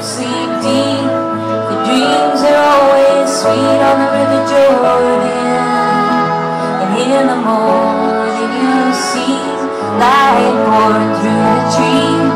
sleep deep. The dreams are always sweet on the River Jordan. And in the morning you'll see light pouring through the trees.